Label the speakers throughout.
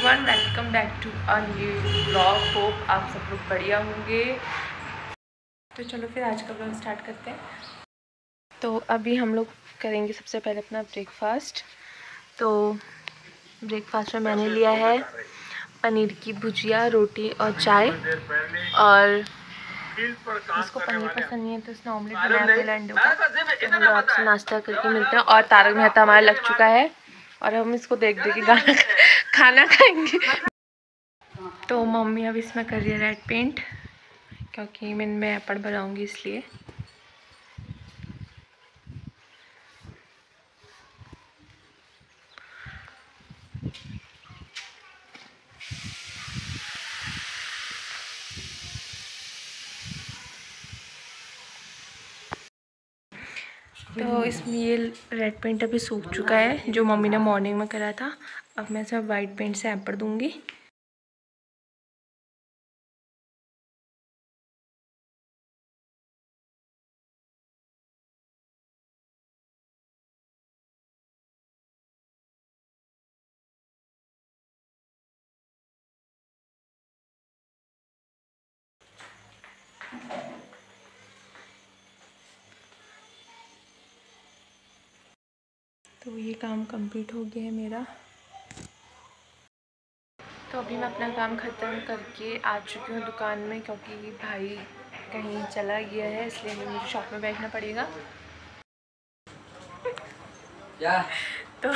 Speaker 1: Everyone, welcome back to a new blog. Hope आप सब लोग बढ़िया होंगे। तो चलो फिर आज का ब्लॉग स्टार्ट करते हैं। तो अभी हम लोग करेंगे सबसे पहले अपना ब्रेकफास्ट। तो ब्रेकफास्ट में मैंने लिया है पनीर की भुजिया, रोटी और चाय। और जिसको पनीर पसंद नहीं है तो उसने ऑमलेट बनाया अपने अंडों का। तो हम लोग आपसे नाश्ता करके मिलते हैं। और तारक मेहता हमारा लग चुका है और हम इसको देख देख के खाना खाएंगे। तो मम्मी अब इसमें कर रही है रेड पेंट, क्योंकि मैं अपन बनाऊंगी इसलिए। तो इसमें ये रेड पेंट अभी सूख चुका है जो मम्मी ने मॉर्निंग में करा था। अब मैं इसमें वाइट पेंट से ऐपर दूंगी। तो ये काम कंप्लीट हो गया है मेरा। तो अभी मैं अपना काम ख़त्म करके आ चुकी हूँ दुकान में, क्योंकि भाई कहीं चला गया है इसलिए मुझे शॉप में बैठना पड़ेगा। क्या तो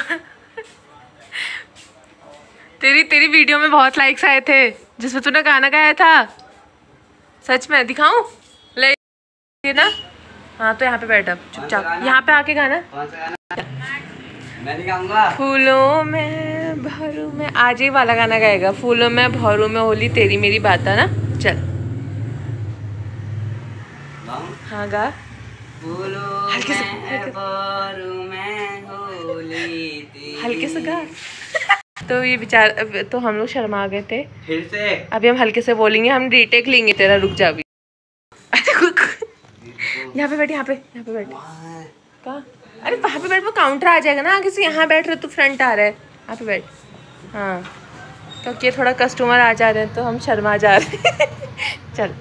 Speaker 1: तेरी वीडियो में बहुत लाइक्स आए थे जिसमें तूने गाना गाया था। सच में दिखाऊं ले ना? हाँ तो यहाँ पे बैठ, अब चुपचाप यहाँ पे आके गाना। मैं नहीं गाऊंगा। फूलों में भरूं में, आज ही वाला गाना गाएगा। फूलों में भरूं में होली तेरी मेरी बात है ना। चल हाँ गा। हल्के से हल्के से गा। तो ये बेचारा, तो हम लोग शर्मा गए थे। फिर से अभी हम हल्के से बोलेंगे, हम रीटेक लेंगे तेरा। रुक जा अभी। यहाँ पे बैठ, यहाँ पे बैठ। कहाँ? अरे वहाँ पे बैठ, वो काउंटर आ जाएगा ना आगे से। यहाँ बैठ रहे तो फ्रंट आ रहा है, यहाँ पे बैठ। हाँ क्योंकि थोड़ा कस्टमर आ जा रहे हैं तो हम शर्मा जा रहे हैं। चल।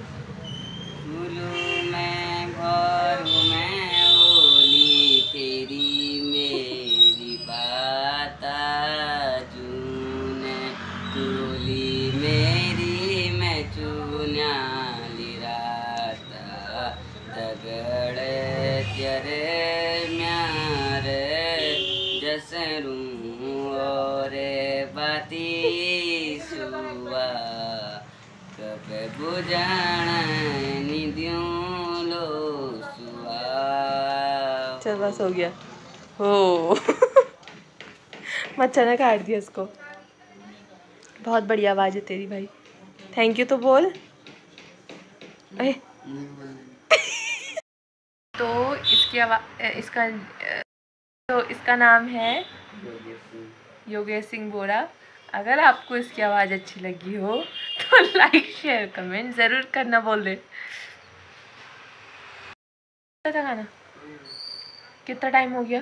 Speaker 1: चल बस हो गया हो। मच्छर ने काट दिया इसको। बहुत बढ़िया आवाज़ है तेरी भाई, थैंक यू तो बोल। अरे तो इसका नाम है योगेश सिंह बोरा। अगर आपको इसकी आवाज़ अच्छी लगी हो तो लाइक शेयर कमेंट ज़रूर करना। बोल दे खाना। कितना टाइम हो गया?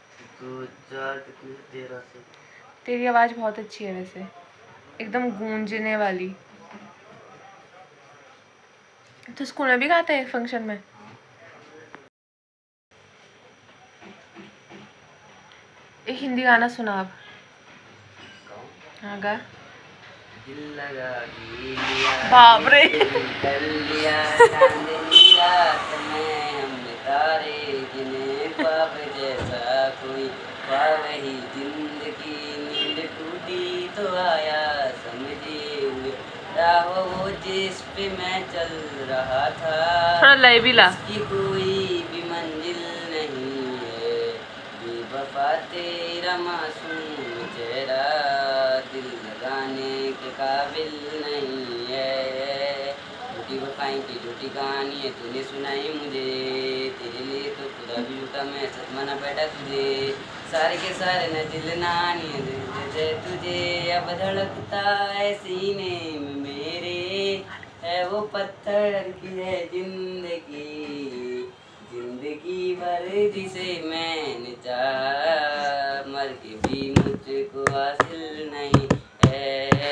Speaker 1: 2:13 से। तेरी आवाज़ बहुत अच्छी है वैसे, एकदम गूंजने वाली। तो स्कूल में भी गाते हैं फंक्शन में? एक हिंदी गाना सुना आप। हाँ गा। बाप रे। तो आया समझे वो जिस पे मैं चल रहा था, थोड़ा लय भी ला। इसकी कोई भी मंजिल नहीं है, बेवफा तेरा मासूम चेहरा दिल लगाने के काबिल नहीं है। झूठी वफाई की झूठी कहानी है तूने सुनाई मुझे, तेरे लिए तो खुदा भी झूठा मैं सदमाना बैठा तुझे। सारे के सारे न दिलनानी दे तुझे, अब धड़कता है सीने में मेरे, है वो पत्थर की है जिंदगी, जिंदगी भर जिसे मैंने चाहा, मर के भी मुझको हासिल नहीं है।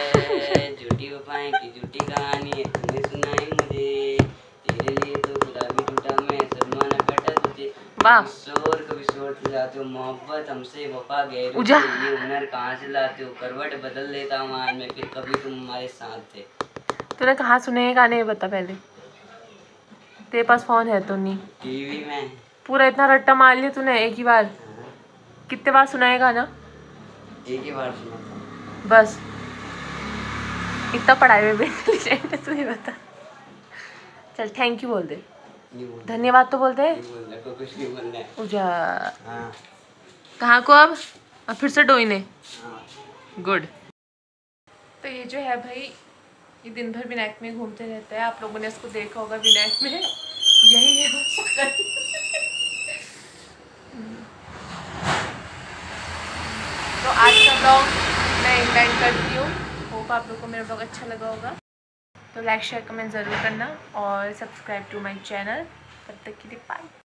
Speaker 1: बेवफाई की झूठी कहानी है तूने सुनाई मुझे, तेरे लिए तो खुदा भी टूटा मैं सदमा न काटा तुझे। कभी शोर लाते हो मोहब्बत हमसे वफा गैरों से, ये हुनर कहाँ से लाते हो, करवट बदल लेता हूँ आज मैं, फिर कभी तुम हमारे साथ थे।
Speaker 2: तूने कहाँ सुने गाने, ये बता पहले। तेरे पास फोन है तो नहीं?
Speaker 1: टीवी में। पूरा
Speaker 2: इतना रट्टा मार लिया तूने एक ही बार?
Speaker 1: हाँ।
Speaker 2: कितने बार सुना है गाना?
Speaker 1: एक ही बार सुना था
Speaker 2: बस। इतना पढ़ाई में भी इंटेलिजेंट है, तुझे बता। चल थैंक यू बोल दे, धन्यवाद तो बोल दे।
Speaker 1: कुछ नहीं बोलना है।
Speaker 2: उजा।
Speaker 1: हाँ।
Speaker 2: कहाँ को अब फिर से डोइने? गुड। तो ये जो है भाई, ये दिन भर विनायक में घूमते रहता है। आप लोगों ने इसको देखा होगा विनायक में, यही है उसका। तो आज का ब्लॉग मैं एंड करती हूँ। होप आप लोगों को मेरा ब्लॉग अच्छा लगा होगा। तो लाइक शेयर कमेंट ज़रूर करना और सब्सक्राइब टू माय चैनल। तब तक के लिए बाय।